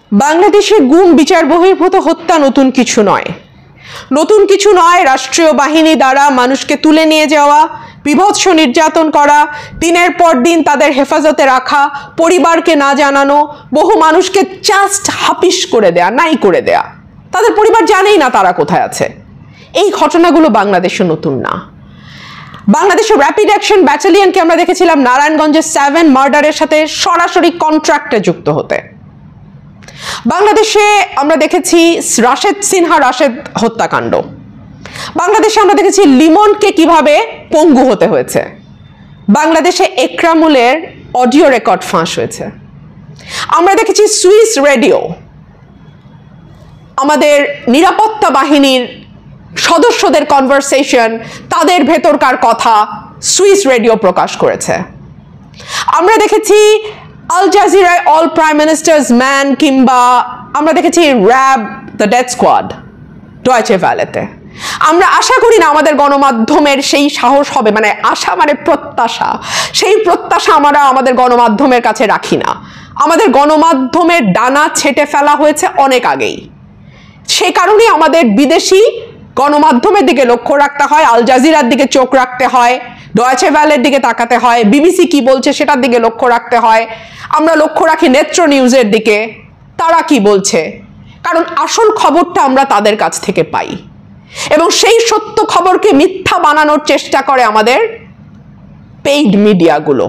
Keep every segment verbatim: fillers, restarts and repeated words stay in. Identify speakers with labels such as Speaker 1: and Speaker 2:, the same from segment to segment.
Speaker 1: বাংলাদেশে গুম বিচার বহির্ভূত হত্যা নতুন কিছু নয় নতুন কিছু নয় রাষ্ট্রীয় বাহিনী দ্বারা মানুষকে তুলে নিয়ে যাওয়া বিভৎস নির্যাতন করা দিনের পর দিন তাদের হেফাজতে রাখা পরিবারকে না জানানো বহু মানুষকে জাস্ট হাপিস করে দেয়া নাই করে দেয়া তাদের পরিবার জানেই না তারা কোথায় আছে এই ঘটনাগুলো বাংলাদেশে নতুন না বাংলাদেশের র্যাপিড অ্যাকশন ব্যাটালিয়নকে আমরা দেখেছিলাম নারায়ণগঞ্জের সেভেন মার্ডারের সাথে সরাসরি কন্ট্রাক্টে যুক্ত হতে বাংলাদেশে আমরা দেখেছি রাশেদ সিনহা রাশেদ হত্যাকাণ্ড বাংলাদেশে আমরা দেখেছি লিমনকে কিভাবে পঙ্গু হতে হয়েছে বাংলাদেশে একরামুলের অডিও রেকর্ড ফাঁস হয়েছে আমরা দেখেছি সুইস রেডিও আমাদের নিরাপত্তা বাহিনীর সদস্যদের কনভারসেশন তাদের ভেতরকার কথা সুইস রেডিও প্রকাশ করেছে আমরা দেখেছি আল জাজিরায় অল প্রাইম মিনিস্টার্স ম্যান কিংবা আমরা দেখেছি RAB the death squad Deutsche ভ্যালেতে আমরা আশা করি না আমাদের গণমাধ্যমের সেই সাহস হবে মানে আশা মানে প্রত্যাশা সেই প্রত্যাশা আমরা আমাদের গণমাধ্যমের কাছে রাখি না আমাদের গণমাধ্যমের ডানা ছেটে ফেলা হয়েছে অনেক আগেই সেই কারণে আমাদের বিদেশি গণমাধ্যমের দিকে লক্ষ্য রাখতে হয় আল জাজিরার দিকে চোখ রাখতে হয় ডয়েচে ভ্যালের দিকে তাকাতে হয় বিবিসি কি বলছে সেটার দিকে লক্ষ্য রাখতে হয় আমরা লক্ষ্য রাখি নেত্র নিউজের দিকে তারা কি বলছে কারণ আসল খবরটা আমরা তাদের কাছ থেকে পাই এবং সেই সত্য খবরকে মিথ্যা বানানোর চেষ্টা করে আমাদের পেইড মিডিয়াগুলো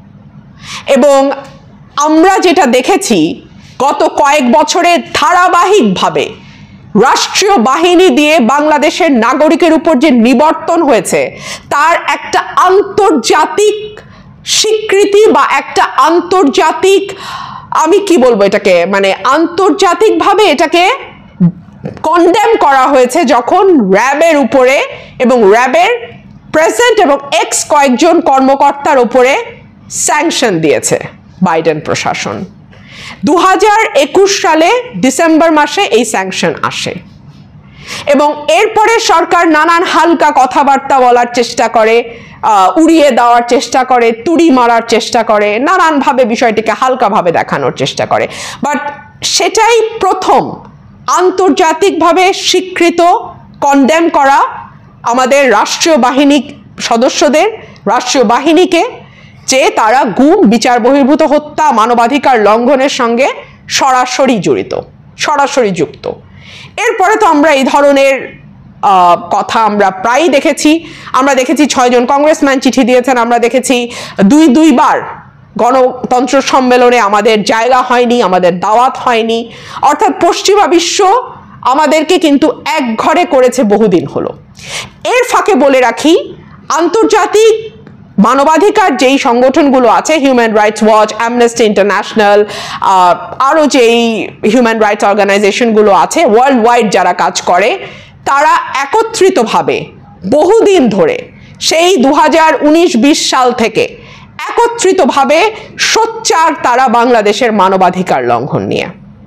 Speaker 1: এবং আমরা যেটা দেখেছি গত কয়েক বছরে ধারাবাহিকভাবে রাষ্ট্রীয় বাহিনী দিয়ে বাংলাদেশের নাগরিকের উপর যে নিবর্তন হয়েছে তার একটা আন্তর্জাতিক স্বীকৃতি বা একটা আন্তর্জাতিক আমি কি বলবো এটাকে মানে আন্তর্জাতিকভাবে এটাকে কন্ডেম করা হয়েছে যখন র্যাবের উপরে এবং র্যাবের প্রেসিডেন্ট এবং এক্স কয়েকজন কর্মকর্তার উপরে স্যাংশন দিয়েছে বাইডেন প্রশাসন দু হাজার একুশ সালে ডিসেম্বর মাসে এই স্যাংশন আসে এবং এরপরে সরকার নানান হালকা কথাবার্তা বলার চেষ্টা করে উড়িয়ে দেওয়ার চেষ্টা করে তুড়ি মারার চেষ্টা করে নানানভাবে বিষয়টিকে হালকাভাবে দেখানোর চেষ্টা করে বাট সেটাই প্রথম আন্তর্জাতিকভাবে স্বীকৃত কন্ডেম করা আমাদের রাষ্ট্রীয় বাহিনী সদস্যদের রাষ্ট্রীয় বাহিনীকে যে তারা গুম বিচার বহির্ভূত হত্যা মানবাধিকার লঙ্ঘনের সঙ্গে সরাসরি জড়িত সরাসরি যুক্ত এরপরে তো আমরা এই ধরনের কথা আমরা প্রায়ই দেখেছি আমরা দেখেছি ছয়জন কংগ্রেসম্যান চিঠি দিয়েছেন আমরা দেখেছি দুই দুইবার গণতন্ত্র সম্মেলনে আমাদের জায়গা হয়নি আমাদের দাওয়াত হয়নি অর্থাৎ পশ্চিমা বিশ্ব আমাদেরকে কিন্তু এক ঘরে করেছে বহুদিন হলো এর ফাঁকে বলে রাখি আন্তর্জাতিক মানবাধিকার যেই সংগঠনগুলো আছে human rights watch amnesty international আরও যেই হিউম্যান রাইটস অর্গানাইজেশনগুলো আছে ওয়ার্ল্ড ওয়াইড যারা কাজ করে তারা একত্রিতভাবে বহুদিন ধরে সেই দু হাজার উনিশ বিশ সাল থেকে একত্রিতভাবে সোচ্চার তারা বাংলাদেশের মানবাধিকার লঙ্ঘন নিয়ে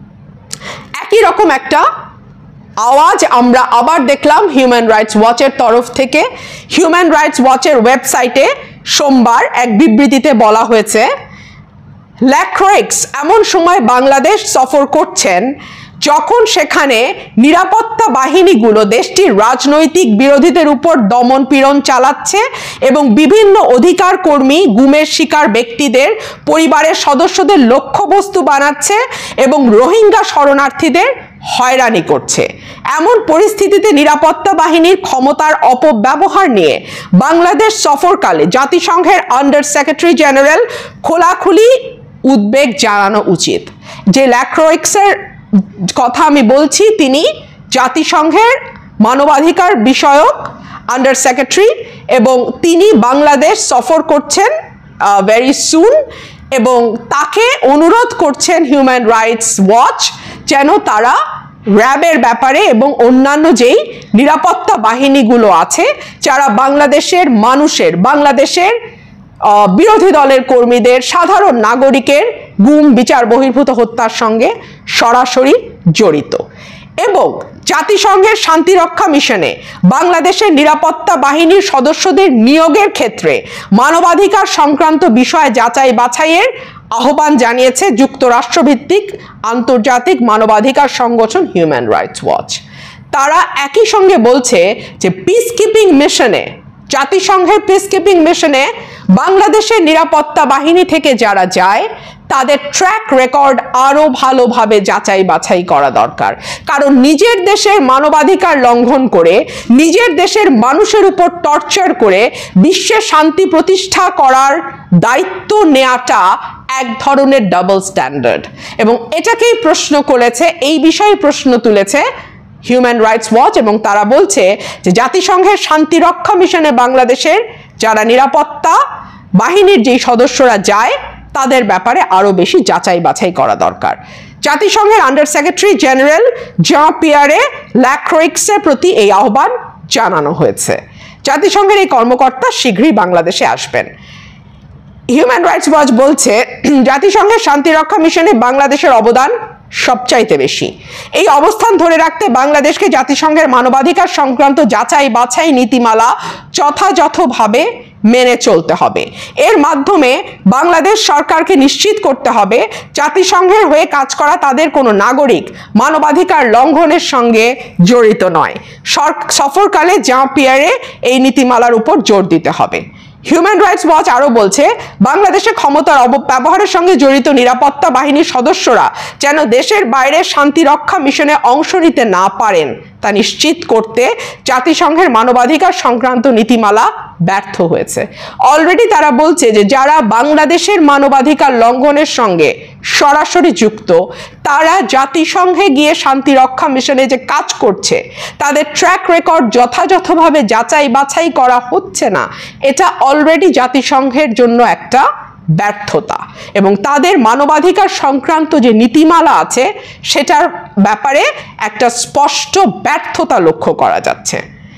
Speaker 1: একই রকম একটা আওয়াজ আমরা আবার দেখলাম হিউম্যান রাইটস ওয়াচের তরফ থেকে হিউম্যান রাইটস ওয়াচের ওয়েবসাইটে সোমবার এক বিবৃতিতে বলা হয়েছে ল্যাক্রোইক্স এমন সময় বাংলাদেশ সফর করছেন যখন সেখানে নিরাপত্তা বাহিনীগুলো দেশটির রাজনৈতিক বিরোধীদের উপর দমন পীড়ন চালাচ্ছে এবং বিভিন্ন অধিকার কর্মী গুমের শিকার ব্যক্তিদের পরিবারের সদস্যদের লক্ষ্যবস্তু বানাচ্ছে এবং রোহিঙ্গা শরণার্থীদের হয়রানি করছে এমন পরিস্থিতিতে নিরাপত্তা বাহিনীর ক্ষমতার অপব্যবহার নিয়ে বাংলাদেশ সফরকালে জাতিসংঘের আন্ডার সেক্রেটারি জেনারেল খোলাখুলি উদ্বেগ জানানো উচিত যে ল্যাক্রোইক্সের কথা আমি বলছি তিনি জাতিসংঘের মানবাধিকার বিষয়ক আন্ডার সেক্রেটারি এবং তিনি বাংলাদেশ সফর করছেন ভেরি সুন এবং তাকে অনুরোধ করছেন হিউম্যান রাইটস ওয়াচ যেন তারা র্যাবের ব্যাপারে এবং অন্যান্য যেই নিরাপত্তা বাহিনীগুলো আছে যারা বাংলাদেশের মানুষের বাংলাদেশের বিরোধী দলের কর্মীদের সাধারণ নাগরিকের গুম বিচার বহির্ভূত হত্যার সঙ্গে সরাসরি জড়িত এবং জাতিসংঘের শান্তিরক্ষা মিশনে বাংলাদেশের নিরাপত্তা বাহিনীর সদস্যদের নিয়োগের ক্ষেত্রে মানবাধিকার সংক্রান্ত বিষয় যাচাই বাছাইয়ের আহ্বান জানিয়েছে যুক্তরাষ্ট্রভিত্তিক আন্তর্জাতিক মানবাধিকার সংগঠন হিউম্যান রাইটস ওয়াচ। তারা একই সঙ্গে বলছে যে পিস কিপিং মিশনে, জাতিসংঘের পিস কিপিং মিশনে বাংলাদেশের নিরাপত্তা বাহিনী থেকে যারা যায় তাদের ট্র্যাক রেকর্ড আরো ভালোভাবে যাচাই বাছাই করা দরকার। কারণ নিজের দেশের মানবাধিকার লঙ্ঘন করে, নিজের দেশের মানুষের উপর টর্চার করে বিশ্বে শান্তি প্রতিষ্ঠা করার দায়িত্ব নেওয়াটা এক ধরনের ডাবল স্ট্যান্ডার্ড, এবং এটাকেই প্রশ্ন করেছে, এই বিষয়ে প্রশ্ন তুলেছে হিউম্যান রাইটস ওয়াচ। এবং তারা বলছে যে জাতিসংঘের শান্তিরক্ষা মিশনে বাংলাদেশের যারা নিরাপত্তা বাহিনীর যেই সদস্যরা যায় তাদের ব্যাপারে আরো বেশি যাচাই বাছাই করা দরকার। জাতিসংঘের under secretary general Jean Pierre ল্যাক্রোইক্সের প্রতি এই আহ্বান জানানো হয়েছে। জাতিসংঘের এই কর্মকর্তা শীঘ্রই বাংলাদেশে আসবেন। হিউম্যান রাইটস ওয়াচ বলছে জাতিসংঘের শান্তিরক্ষা মিশনে বাংলাদেশের অবদান সবচাইতে বেশি। এই অবস্থান ধরে রাখতে বাংলাদেশকে জাতিসংঘের মানবাধিকার সংক্রান্ত যাচাই বাছাই নীতিমালা যথাযথভাবে মেনে চলতে হবে। এর মাধ্যমে বাংলাদেশ সরকারকে নিশ্চিত করতে হবে জাতিসংঘের হয়ে কাজ করা তাদের কোনো নাগরিক মানবাধিকার লঙ্ঘনের সঙ্গে জড়িত নয়। সফরকালে জঁ পিয়ারে এই নীতিমালার উপর জোর দিতে হবে। হিউম্যান রাইটস ওয়াচ আরো বলছে বাংলাদেশে ক্ষমতার অপব্যবহারের সঙ্গে জড়িত নিরাপত্তা বাহিনীর সদস্যরা যেন দেশের বাইরে শান্তিরক্ষা মিশনে অংশ নিতে না পারেন তা নিশ্চিত করতে জাতিসংঘের মানবাধিকার সংক্রান্ত নীতিমালা ব্যর্থ হয়েছে। অলরেডি তারা বলছে যে যারা বাংলাদেশের মানবাধিকার লঙ্ঘনের সঙ্গে সরাসরি যুক্ত তারা জাতিসংঘে গিয়ে শান্তিরক্ষা মিশনে যে কাজ করছে তাদের ট্র্যাক রেকর্ড যথাযথভাবে যাচাই বাছাই করা হচ্ছে না, এটা অলরেডি জাতিসংঘের জন্য একটা ব্যর্থতা, এবং তাদের মানবাধিকার সংক্রান্ত যে নীতিমালা আছে সেটার ব্যাপারে একটা স্পষ্ট ব্যর্থতা লক্ষ্য করা যাচ্ছে।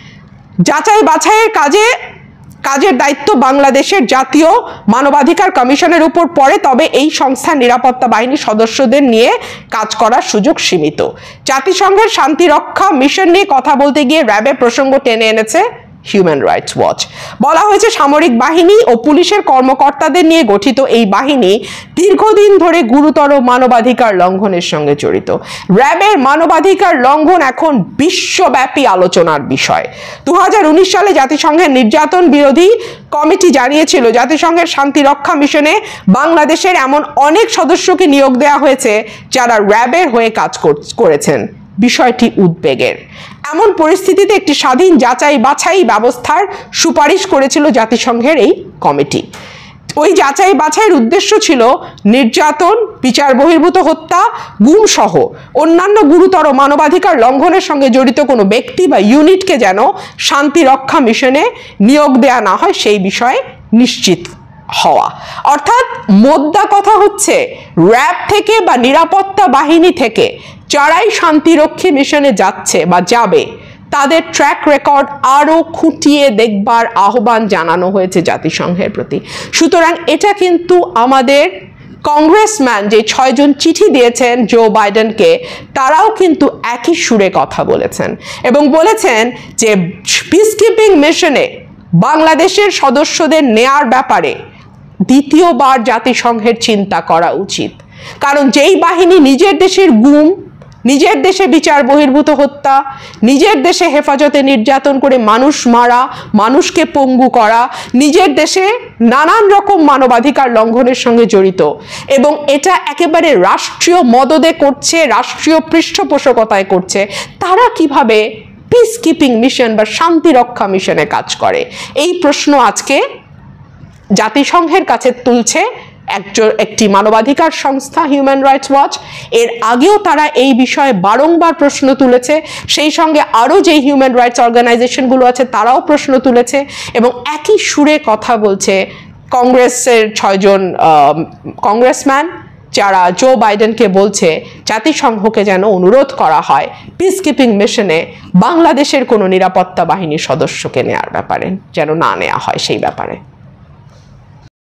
Speaker 1: যাচাই বাছাইয়ের কাজে কাজের দায়িত্ব বাংলাদেশের জাতীয় মানবাধিকার কমিশনের উপর পড়ে, তবে এই সংস্থার নিরাপত্তা বাহিনীর সদস্যদের নিয়ে কাজ করার সুযোগ সীমিত। জাতিসংঘের শান্তিরক্ষা মিশন নিয়ে কথা বলতে গিয়ে র্যাবের প্রসঙ্গ টেনে এনেছে হিউম্যান রাইটস ওয়াচ। বলা হয়েছে সামরিক বাহিনী ও পুলিশের কর্মকর্তাদের নিয়ে গঠিত এই বাহিনী দীর্ঘদিন ধরে গুরুতর মানবাধিকার লঙ্ঘনের সঙ্গে জড়িত। র্যাবের মানবাধিকার লঙ্ঘন এখন বিশ্বব্যাপী আলোচনার বিষয়। দু হাজার উনিশ সালে জাতিসংঘের নির্যাতন বিরোধী কমিটি জানিয়েছিল জাতিসংঘের শান্তিরক্ষা মিশনে বাংলাদেশের এমন অনেক সদস্যকে নিয়োগ দেওয়া হয়েছে যারা র্যাবের হয়ে কাজ করেছেন। বিষয়টি উদ্বেগের। এমন পরিস্থিতিতে একটি স্বাধীন যাচাই বাছাই ব্যবস্থার সুপারিশ করেছিল জাতিসংঘের এই কমিটি। ওই যাচাই বাছাইয়ের উদ্দেশ্য ছিল নির্যাতন, বিচার বহির্ভূত হত্যা, গুম সহ অন্যান্য গুরুতর মানবাধিকার লঙ্ঘনের সঙ্গে জড়িত কোনো ব্যক্তি বা ইউনিটকে যেন শান্তিরক্ষা মিশনে নিয়োগ দেয়া না হয় সেই বিষয়ে নিশ্চিত হওয়া। অর্থাৎ মোদ্দা কথা হচ্ছে র্যাব থেকে বা নিরাপত্তা বাহিনী থেকে যারাই শান্তিরক্ষী মিশনে যাচ্ছে বা যাবে তাদের ট্র্যাক রেকর্ড আরো খুঁটিয়ে দেখবার আহ্বান জানানো হয়েছে জাতিসংঘের প্রতি। সুতরাং এটা কিন্তু আমাদের কংগ্রেসম্যান যে ছয়জন চিঠি দিয়েছেন জো বাইডেনকে তারাও কিন্তু একই সুরে কথা বলেছেন এবং বলেছেন যে পিস কিপিং মিশনে বাংলাদেশের সদস্যদের নেয়ার ব্যাপারে দ্বিতীয়বার জাতিসংঘের চিন্তা করা উচিত। কারণ যেই বাহিনী নিজের দেশের গুম, নিজের দেশে বিচার বহির্ভূত হত্যা, নিজের দেশে হেফাজতে নির্যাতন করে মানুষ মারা, মানুষকে পঙ্গু করা, নিজের দেশে নানান রকম মানবাধিকার লঙ্ঘনের সঙ্গে জড়িত এবং এটা একেবারে রাষ্ট্রীয় মদদে করছে, রাষ্ট্রীয় পৃষ্ঠপোষকতায় করছে, তারা কিভাবে পিস কিপিং মিশন বা শান্তিরক্ষা মিশনে কাজ করে? এই প্রশ্ন আজকে জাতিসংঘের কাছে তুলছে একজন একটি মানবাধিকার সংস্থা হিউম্যান রাইটস ওয়াচ। এর আগেও তারা এই বিষয়ে বারংবার প্রশ্ন তুলেছে, সেই সঙ্গে আরও যে হিউম্যান রাইটস অর্গানাইজেশনগুলো আছে তারাও প্রশ্ন তুলেছে এবং একই সুরে কথা বলছে কংগ্রেসের ছয়জন কংগ্রেসম্যান যারা জো বাইডেনকে বলছে জাতিসংঘকে যেন অনুরোধ করা হয় পিস কিপিং মিশনে বাংলাদেশের কোনো নিরাপত্তা বাহিনীর সদস্যকে নেওয়ার ব্যাপারে যেন না নেওয়া হয় সেই ব্যাপারে।